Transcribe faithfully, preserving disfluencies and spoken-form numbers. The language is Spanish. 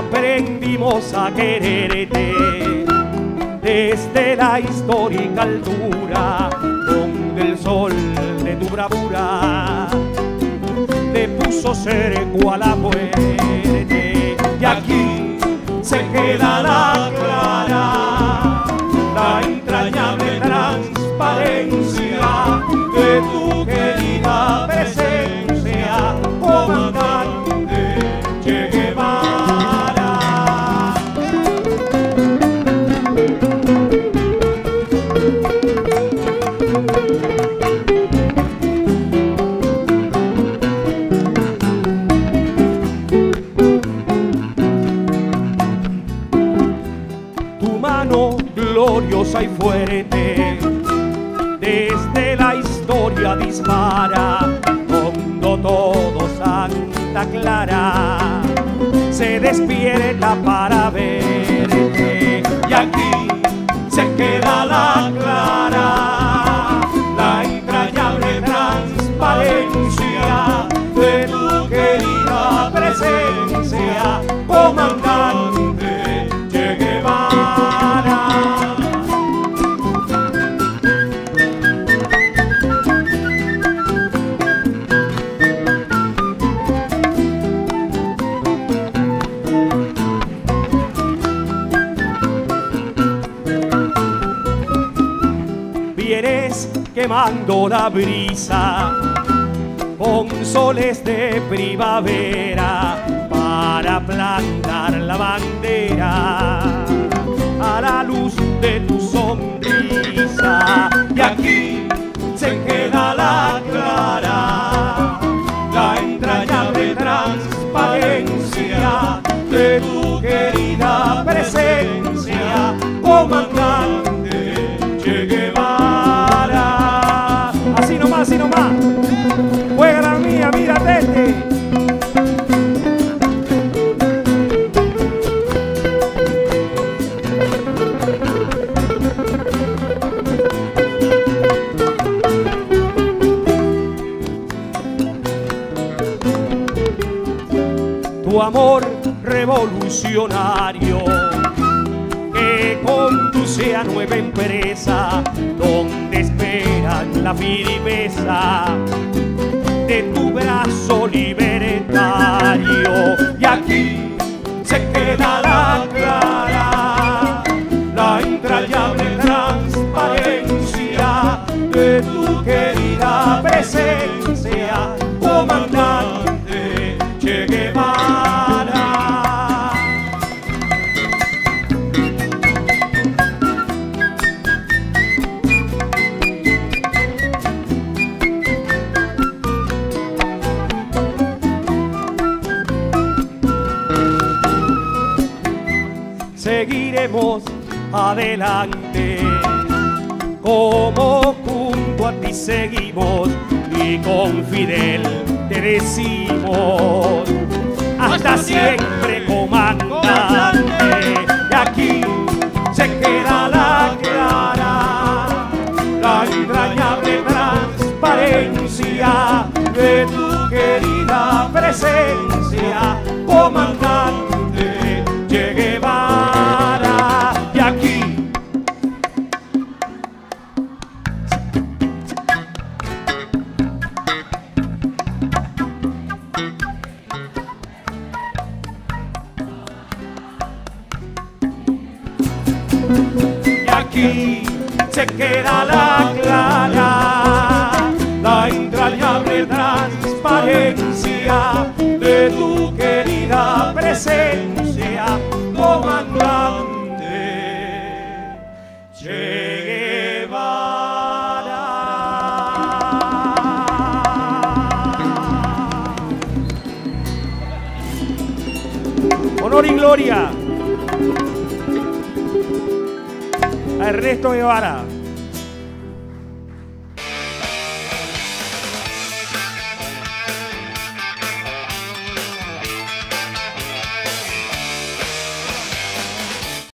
aprendimos a quererte desde la histórica altura donde el sol de tu bravura te puso cerco a la muerte. Y aquí se queda la clara, la entrañable transparencia de tu querida presencia, comandante Che Guevara. Tu mano gloriosa y fuerte desde la historia dispara, cuando todo Santa Clara se despierta para verte. Y aquí se queda la clara, la entrañable transparencia de tu querida presencia, comandante Che Guevara. Vienes quemando la brisa con soles de primavera para plantar la bandera a la luz de tu sonrisa. Y aquí se queda la clara, la entrañable transparencia de tu querida presencia, comandante Che Guevara. Así nomás, así nomás. Juega la mía, mírate este. Tu amor revolucionario que conduce a nueva empresa donde esperan la firmeza de tu brazo libertario. Y aquí se queda la clara, la entrañable transparencia de tu querida presencia, comandante Che Guevara. Seguiremos adelante, como junto a ti seguimos y con Fidel te decimos hasta siempre, comandante. Y aquí se queda la clara, la entrañable transparencia de tu querida presencia, comandante Che Guevara. Y aquí Y aquí se queda la clara, la entrañable transparencia de tu querida presencia, comandante Che Guevara. Honor y gloria a Ernesto Guevara.